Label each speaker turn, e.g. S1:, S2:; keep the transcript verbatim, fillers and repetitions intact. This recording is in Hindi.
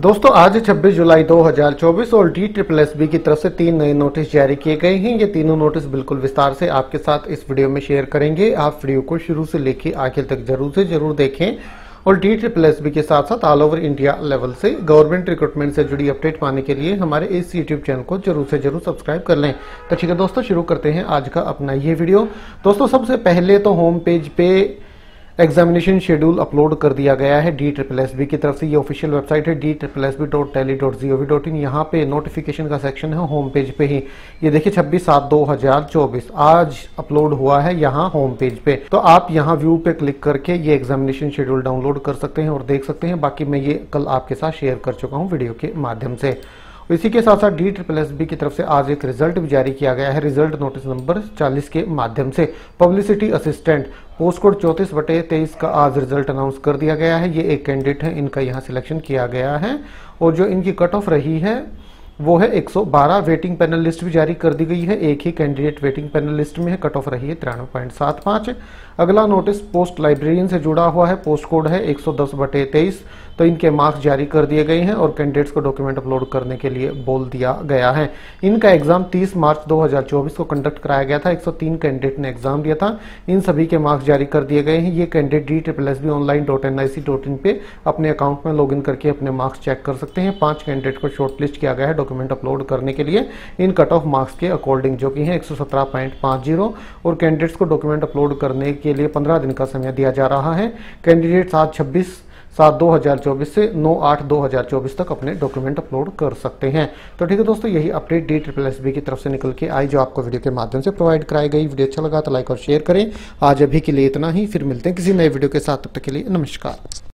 S1: दोस्तों आज छब्बीस जुलाई दो हज़ार चौबीस और डी ट्रिपल एस बी की तरफ से तीन नए नोटिस जारी किए गए हैं। ये तीनों नोटिस बिल्कुल विस्तार से आपके साथ इस वीडियो में शेयर करेंगे। आप वीडियो को शुरू से लेकर आखिर तक जरूर से जरूर देखें और डी ट्रिपल एस बी के साथ साथ ऑल ओवर इंडिया लेवल से गवर्नमेंट रिक्रूटमेंट से जुड़ी अपडेट पाने के लिए हमारे इस यूट्यूब चैनल को जरूर से जरूर सब्सक्राइब कर लें। तो ठीक है दोस्तों, शुरू करते हैं आज का अपना ये वीडियो। दोस्तों सबसे पहले तो होम पेज पे एग्जामिनेशन शेड्यूल अपलोड कर दिया गया है डी ट्रिपल एस बी की तरफ से। ये ऑफिशियल वेबसाइट है D triple S B dot Delhi dot G O V dot in. यहाँ पे नोटिफिकेशन का सेक्शन है होम पेज पे ही। ये देखिए छब्बीस सात दो हजार चौबीस आज अपलोड हुआ है यहाँ होम पेज पे। तो आप यहाँ व्यू पे क्लिक करके ये एग्जामिनेशन शेड्यूल डाउनलोड कर सकते हैं और देख सकते हैं। बाकी मैं ये कल आपके साथ शेयर कर चुका हूँ वीडियो के माध्यम से। इसी के साथ साथ डी ट्रिपल एस बी की तरफ से आज एक रिजल्ट भी जारी किया गया है। रिजल्ट नोटिस नंबर चालीस के माध्यम से पब्लिसिटी असिस्टेंट पोस्ट कोड चौंतीस बटे तेईस का आज रिजल्ट अनाउंस कर दिया गया है। ये एक कैंडिडेट है, इनका यहाँ सिलेक्शन किया गया है और जो इनकी कट ऑफ रही है वो है एक सौ बारह। वेटिंग पैनल लिस्ट भी जारी कर दी गई है। एक ही कैंडिडेट वेटिंग पैनल लिस्ट में है। कट ऑफ रही है तिरानवे पॉइंट सात पाँच। अगला नोटिस पोस्ट लाइब्रेरियन से जुड़ा हुआ है। पोस्ट कोड है एक सौ दस बटे तेईस। तो इनके मार्क्स जारी कर दिए गए हैं और कैंडिडेट्स को डॉक्यूमेंट अपलोड करने के लिए बोल दिया गया है। इनका एग्जाम तीस मार्च दो हज़ार चौबीस को कंडक्ट कराया गया था। एक सौ तीन कैंडिडेट ने एग्जाम दिया था। इन सभी के मार्क्स जारी कर दिए गए हैं। ये candidate D triple S B online dot N I C dot in पे अपने अकाउंट में लॉग इन करके अपने मार्क्स चेक कर सकते हैं। पांच कैंडिडेट को शॉर्टलिस्ट किया गया है डॉक्यूमेंट अपलोड करने के लिए इन कट ऑफ मार्क्स के अकॉर्डिंग, जो कि है एक सौ सत्रह पॉइंट पाँच जीरो। और कैंडिडेट्स को डॉक्यूमेंट अपलोड करने के लिए पंद्रह दिन का समय दिया जा रहा है। कैंडिडेट्स आज छब्बीस सात दो हज़ार चौबीस से नौ आठ दो हज़ार चौबीस तक अपने डॉक्यूमेंट अपलोड कर सकते हैं। तो ठीक है दोस्तों, यही update D triple S B की तरफ से निकल के आई जो आपको वीडियो के माध्यम से प्रोवाइड कराई गई। वीडियो अच्छा लगा तो लाइक और शेयर करें। आज अभी के लिए इतना ही, फिर मिलते हैं किसी नए वीडियो के साथ। तब तक के लिए नमस्कार।